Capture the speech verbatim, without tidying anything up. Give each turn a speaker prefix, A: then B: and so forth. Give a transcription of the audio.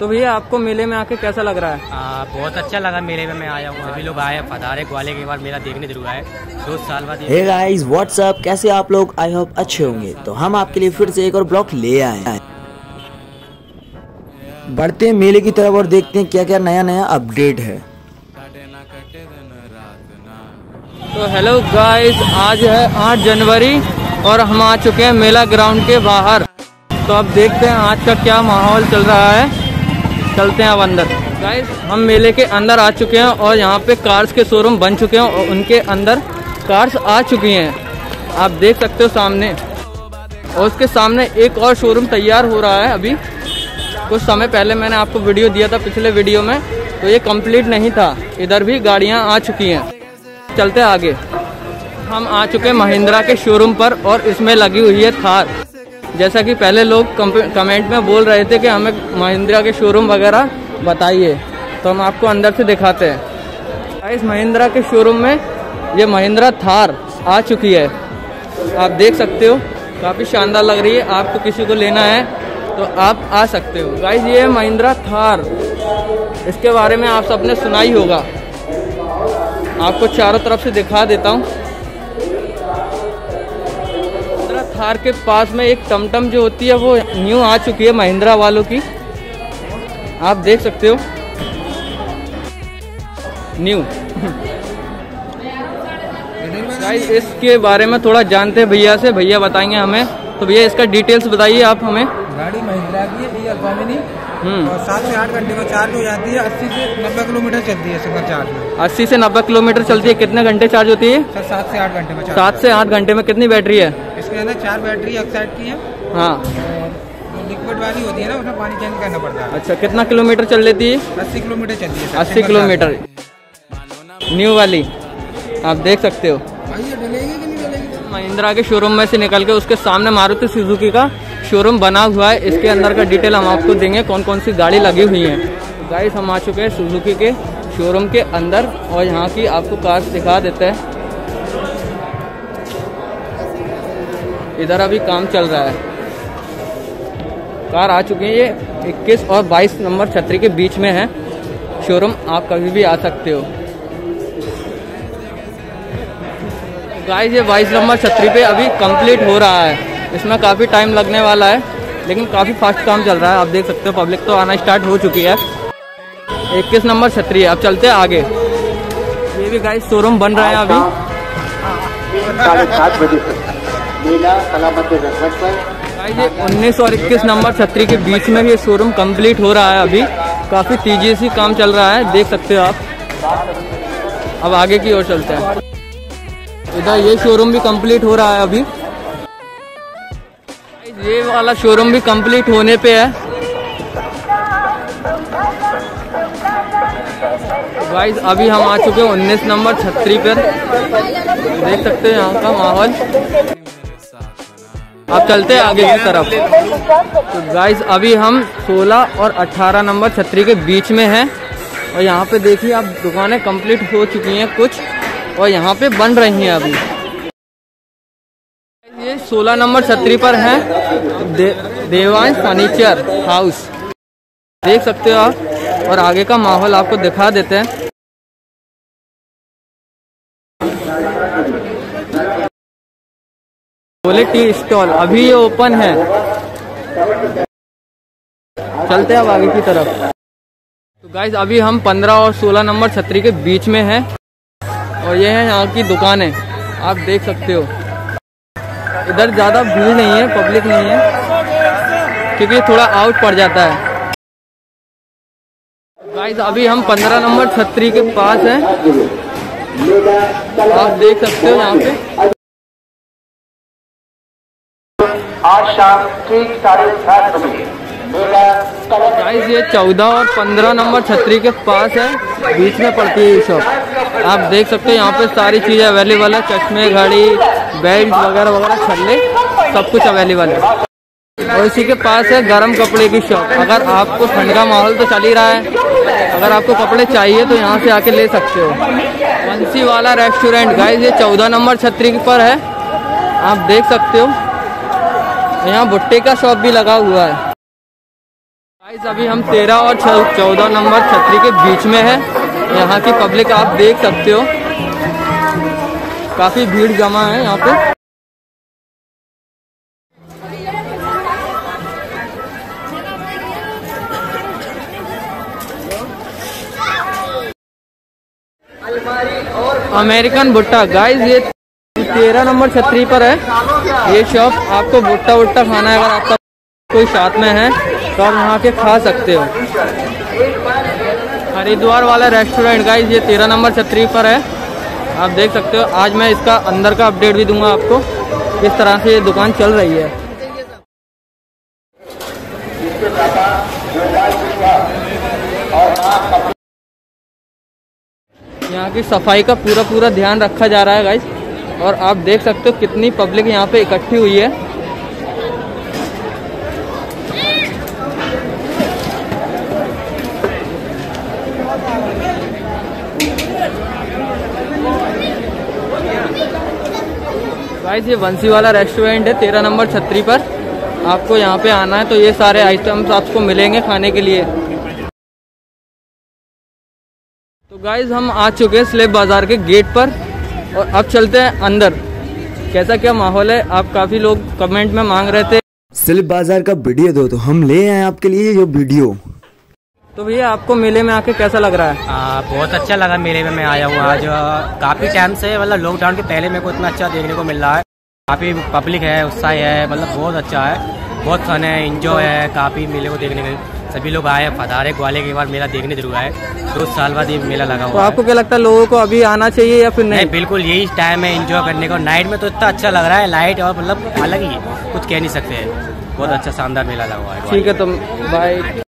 A: तो भैया आपको मेले में आके कैसा लग रहा है?
B: आ, बहुत अच्छा लगा। मेले में मैं आया हूँ, सभी लोग आए पधारे ग्वालियर के बाद मेला देखने जरूर आए। दो साल बाद।
C: हे गाइस व्हाट्सअप, कैसे आप लोग? आई होप अच्छे होंगे। तो हम आपके लिए फिर से एक और ब्लॉग ले आए हैं। बढ़ते हैं मेले की तरफ और देखते हैं क्या क्या नया नया अपडेट है।
A: तो हेलो गाइस, आज है आठ जनवरी और हम आ चुके हैं मेला ग्राउंड के बाहर। तो अब देखते हैं आज का क्या माहौल चल रहा है। चलते हैं अब अंदर। गाइस हम मेले के अंदर आ चुके हैं और यहाँ पे कार्स के शोरूम बन चुके हैं और उनके अंदर कार्स आ चुकी हैं। आप देख सकते हो सामने, और उसके सामने एक और शोरूम तैयार हो रहा है। अभी कुछ समय पहले मैंने आपको वीडियो दिया था पिछले वीडियो में, तो ये कंप्लीट नहीं था। इधर भी गाड़ियाँ आ चुकी हैं। चलते आगे। हम आ चुके हैं महिंद्रा के शोरूम पर और इसमें लगी हुई है थार। जैसा कि पहले लोग कमेंट में बोल रहे थे कि हमें महिंद्रा के शोरूम वगैरह बताइए, तो हम आपको अंदर से दिखाते हैं। इस महिंद्रा के शोरूम में ये महिंद्रा थार आ चुकी है। आप देख सकते हो, काफ़ी शानदार लग रही है। आपको किसी को लेना है तो आप आ सकते हो। गाइस ये है महिंद्रा थार। इसके बारे में आप सबने सुना ही होगा। आपको चारों तरफ से दिखा देता हूँ। थार के पास में एक टमटम जो होती है वो न्यू आ चुकी है महिंद्रा वालों की। आप देख सकते हो न्यू। गाइस इसके बारे में थोड़ा जानते हैं भैया से, भैया बताएंगे हमें। तो भैया इसका डिटेल्स बताइए आप हमें।
D: गाड़ी महिंद्रा की है, अल्फा मिनी, और सात से आठ घंटे में चार्ज हो जाती है। अस्सी से नब्बे किलोमीटर चलती है सिंगल चार्ज में।
A: अस्सी से नब्बे किलोमीटर चलती है। कितने घंटे चार्ज होती है?
D: सर सात से आठ घंटे में।
A: सात से आठ घंटे में। कितनी बैटरी है
D: इसके अंदर? चार बैटरी एक्साइड की है।
A: हाँ,
D: और लिक्विड वाली होती है ना, उसमें पानी चेंज करना पड़ता है।
A: अच्छा, कितना किलोमीटर चल लेती है?
D: अस्सी किलोमीटर चलती है।
A: अस्सी किलोमीटर न्यू वाली। आप देख सकते हो। महिंद्रा के शोरूम में से निकल के उसके सामने मारुति सुजुकी का शोरूम बना हुआ है। इसके अंदर का डिटेल हम आपको देंगे, कौन कौन सी गाड़ी लगी हुई है। गाइस हम आ चुके हैं सुजुकी के शोरूम के अंदर और यहाँ की आपको कार्स दिखा देते हैं। इधर अभी काम चल रहा है। कार आ चुकी है। ये इक्कीस और बाईस नंबर छतरी के बीच में है शोरूम। आप कभी भी आ सकते हो। गाइस ये बाईस नंबर छतरी पे अभी कंप्लीट हो रहा है। इसमें काफ़ी टाइम लगने वाला है, लेकिन काफ़ी फास्ट काम चल रहा है। आप देख सकते हो पब्लिक तो आना स्टार्ट हो चुकी है। इक्कीस नंबर छतरी है। अब चलते हैं आगे। ये भी गाइस शोरूम बन रहा है अभी।
E: साढ़े सात बजे तक मेला सलामत रखने पर।
A: ये उन्नीस और इक्कीस नंबर छतरी के बीच में ये शोरूम कंप्लीट हो रहा है। अभी काफ़ी तेजी से काम चल रहा है, देख सकते हो आप। अब आगे की ओर चलते हैं। इधर ये शोरूम भी कंप्लीट हो रहा है अभी। ये वाला शोरूम भी कंप्लीट होने पे है। गाइस अभी हम आ चुके हैं उन्नीस नंबर छतरी पर। देख सकते हैं यहाँ का माहौल। अब चलते हैं आगे की तरफ। तो गाइस अभी हम सोलह और अठारह नंबर छतरी के बीच में हैं और यहाँ पे देखिए आप, दुकानें कंप्लीट हो चुकी हैं कुछ और यहाँ पे बन रही हैं अभी। ये सोलह नंबर छतरी पर है दे, देवांश फर्नीचर हाउस। देख सकते हो आप, और आगे का माहौल आपको दिखा देते हैं। बोले टी स्टॉल अभी ये ओपन है। चलते हैं अब आगे की तरफ। तो गाइज अभी हम पंद्रह और सोलह नंबर छतरी के बीच में हैं और ये है यहाँ की दुकानें। आप देख सकते हो इधर ज़्यादा भीड़ नहीं है, पब्लिक नहीं है, क्योंकि थोड़ा आउट पड़ जाता है। गाइस अभी हम पंद्रह नंबर छतरी के पास हैं। आप देख सकते हो यहाँ पे
E: आज शाम ठीक साढ़े सात बजे
A: गाइस ये चौदह और पंद्रह नंबर छतरी के पास है, बीच में पड़ती है ये शॉप। आप देख सकते हो यहाँ पे सारी चीज़ें अवेलेबल है। चश्मे, घड़ी, बेल्ट वगैरह वगैरह, छल्ले, सब कुछ अवेलेबल है। और इसी के पास है गरम कपड़े की शॉप। अगर आपको ठंड का माहौल तो चल ही रहा है, अगर आपको कपड़े चाहिए तो यहाँ से आके ले सकते हो। बंसी वाला रेस्टोरेंट गाइस ये चौदह नंबर छतरी पर है। आप देख सकते हो यहाँ भुट्टे का शॉप भी लगा हुआ है। गाइस अभी हम तेरह और चौदह नंबर छतरी के बीच में है। यहाँ की पब्लिक आप देख सकते हो, काफी भीड़ जमा है यहाँ पे। अमेरिकन भुट्टा गाइस, ये तेरह नंबर छतरी पर है ये शॉप। आपको भुट्टा वुट्टा खाना है, अगर आपका कोई साथ में है तो आप यहाँ के खा सकते हो। हरिद्वार वाला रेस्टोरेंट गाइस, ये तेरह नंबर छतरी पर है, आप देख सकते हो। आज मैं इसका अंदर का अपडेट भी दूंगा आपको, किस तरह से ये दुकान चल रही है। यहाँ की सफाई का पूरा पूरा ध्यान रखा जा रहा है गाइस, और आप देख सकते हो कितनी पब्लिक यहाँ पे इकट्ठी हुई है। गाइस ये बंसी वाला रेस्टोरेंट है तेरह नंबर छतरी पर। आपको यहाँ पे आना है तो ये सारे आइटम्स आपको मिलेंगे खाने के लिए। तो गाइस हम आ चुके हैं स्लेब बाजार के गेट पर, और अब चलते हैं अंदर। कैसा क्या माहौल है, आप काफी लोग कमेंट में मांग रहे थे
C: स्लेब बाजार का वीडियो दो, तो हम ले आए आपके लिए ये वीडियो।
A: तो भैया आपको मेले में आके कैसा लग रहा है?
B: आ, बहुत अच्छा लगा। मेले में मैं आया हूँ आज, काफ़ी टाइम से, मतलब लॉकडाउन के पहले मेरे को इतना अच्छा देखने को मिल रहा है। काफ़ी पब्लिक है, उत्साह है, मतलब बहुत अच्छा है, बहुत फन है, इंजॉय है। काफ़ी मेले को देखने के सभी लोग आए हैं, पधारे। ग्वालियर के बाद मेला देखने जरूर आए, दो साल बाद ये मेला लगा हुआ।
A: तो आपको क्या लगता है, लोगों को अभी आना चाहिए या फिर नहीं?
B: नहीं, बिल्कुल यही टाइम है इंजॉय करने को। नाइट में तो इतना अच्छा लग रहा है, लाइट और मतलब अलग ही, कुछ कह नहीं सकते। बहुत अच्छा शानदार मेला लगा हुआ है।
A: ठीक है, तो बाय।